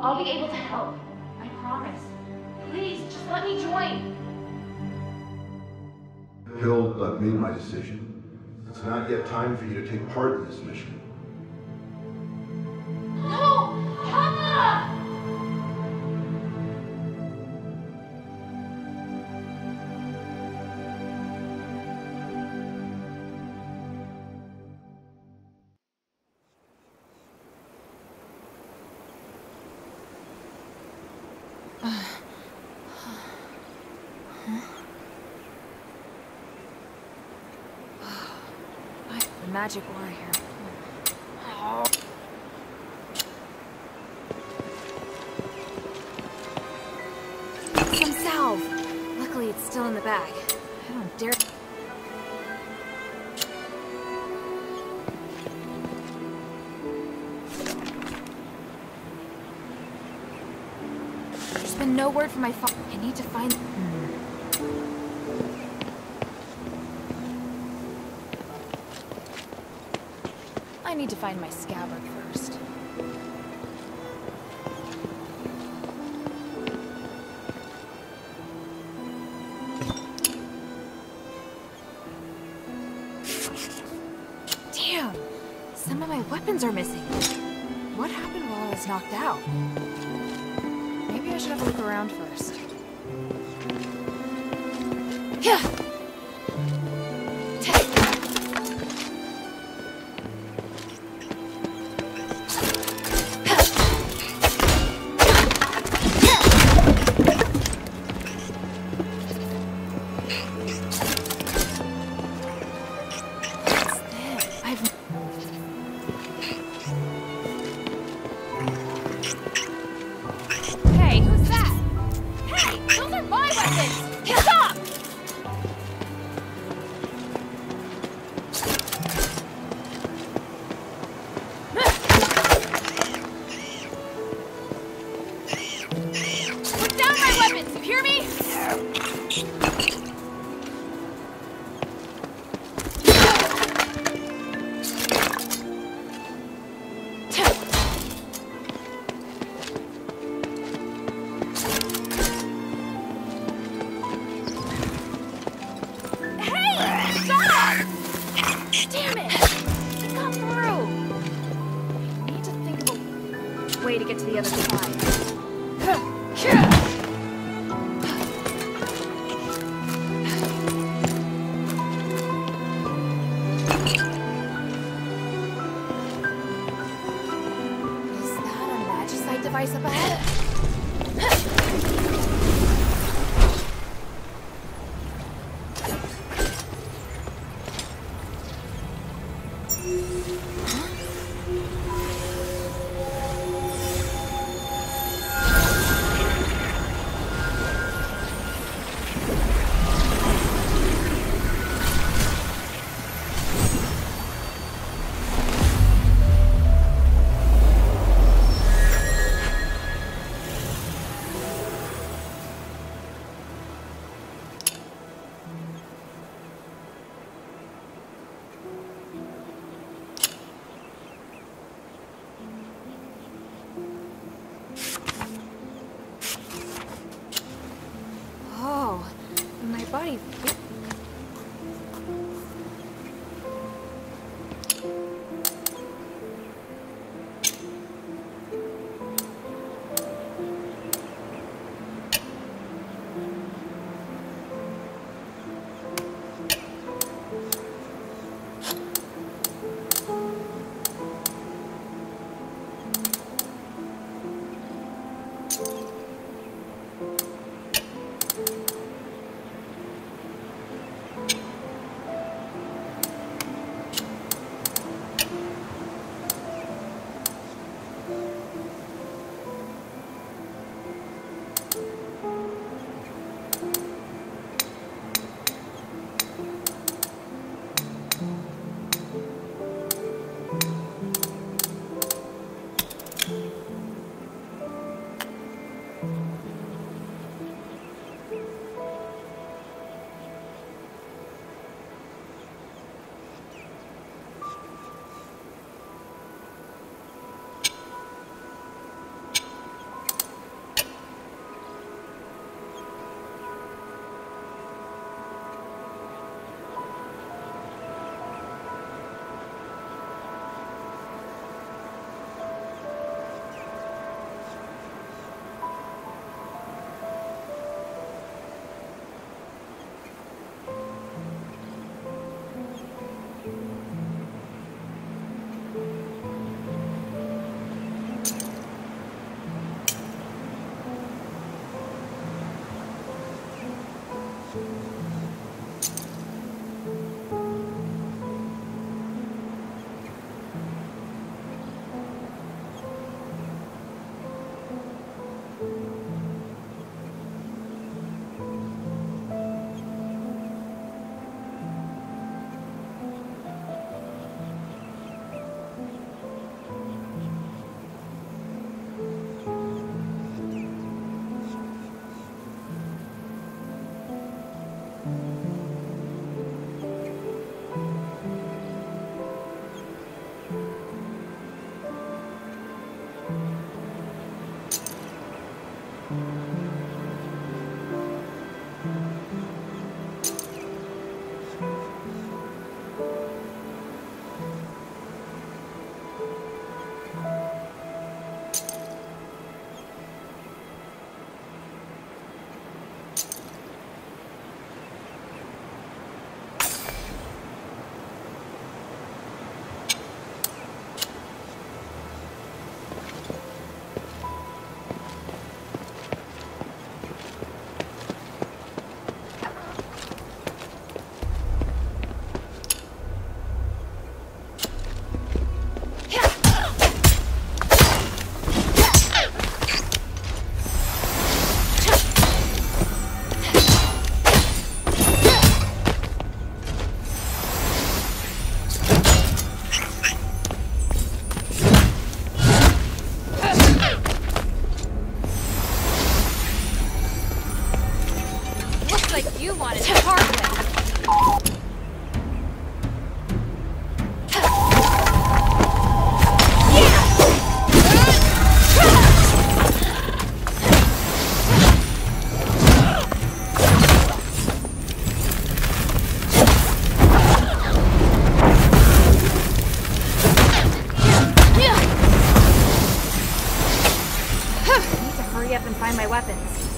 I'll be able to help. I promise. Please, just let me join. Hill, I've made my decision. It's not yet time for you to take part in this mission. No! Papa! The magic warrior. Some salve. Luckily, it's still in the bag. I don't dare. There's been no word from my father. I need to find. I need to find my scabbard first. Damn! Some of my weapons are missing. What happened while I was knocked out? Maybe I should have a look around first. Yeah! Way to get to the other side. Is that a magicite device up ahead? You wanted to part with. I need to hurry up and find my weapons.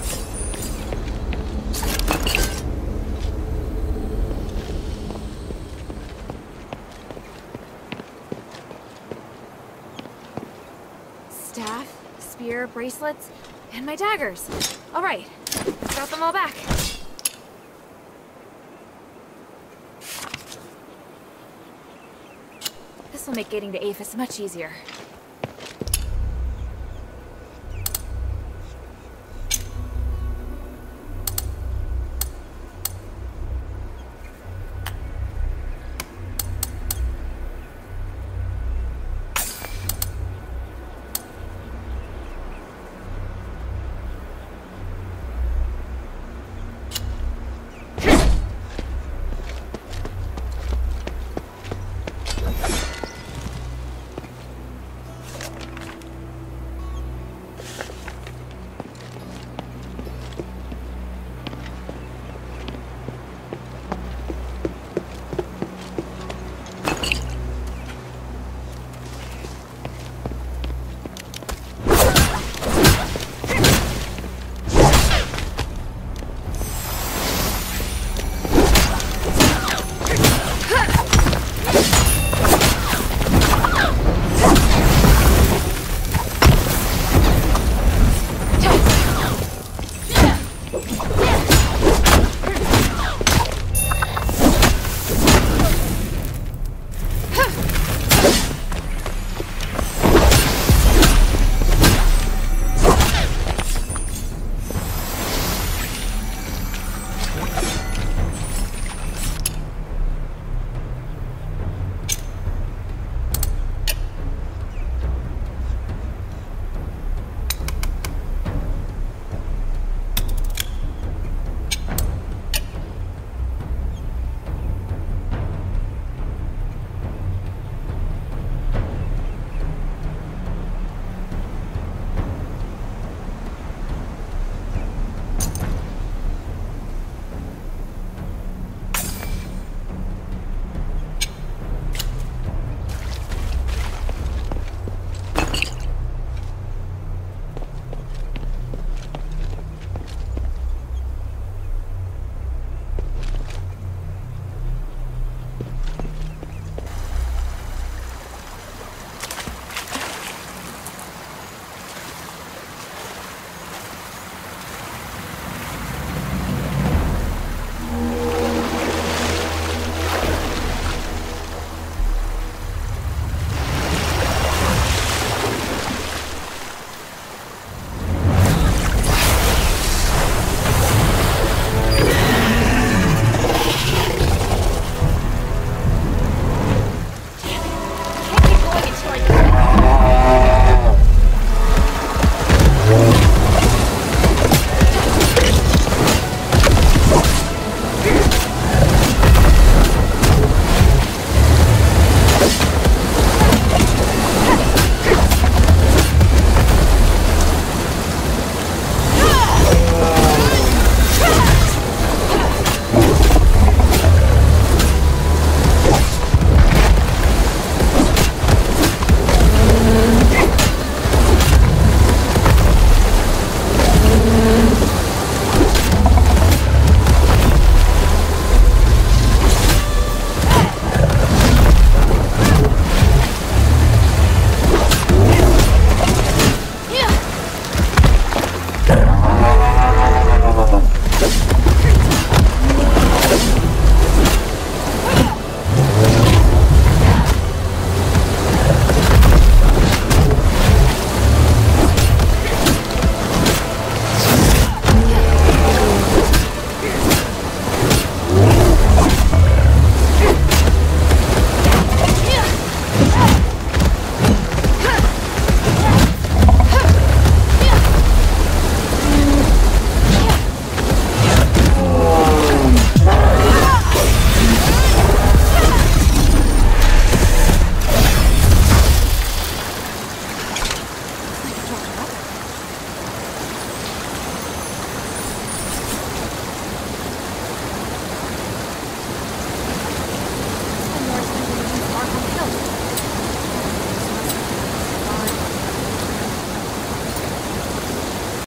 Staff, spear, bracelets, and my daggers. All right, got them all back. This will make getting to Aphis much easier.